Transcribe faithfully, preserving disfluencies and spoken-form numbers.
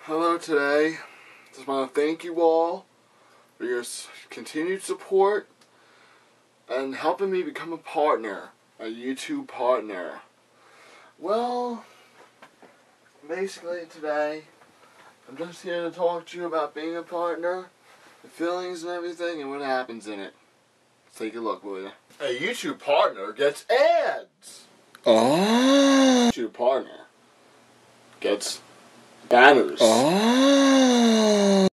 Hello today. Just want to thank you all for your continued support and helping me become a partner, a YouTube partner. Well, basically today, I'm just here to talk to you about being a partner, the feelings and everything, and what happens in it. Let's take a look, will you? A YouTube partner gets ads! Oh. YouTube partner gets banners. Oh.